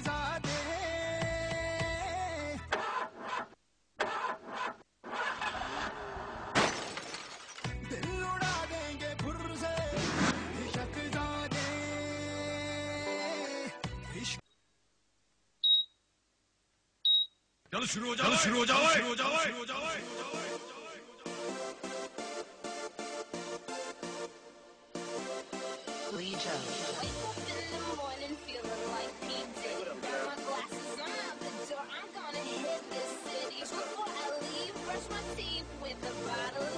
शहजादे, दिल उड़ा देंगे फुर से शहजादे। चलो शुरू हो जाओ, शुरू हो जाओ, शुरू हो जाओ, शुरू हो जाओ।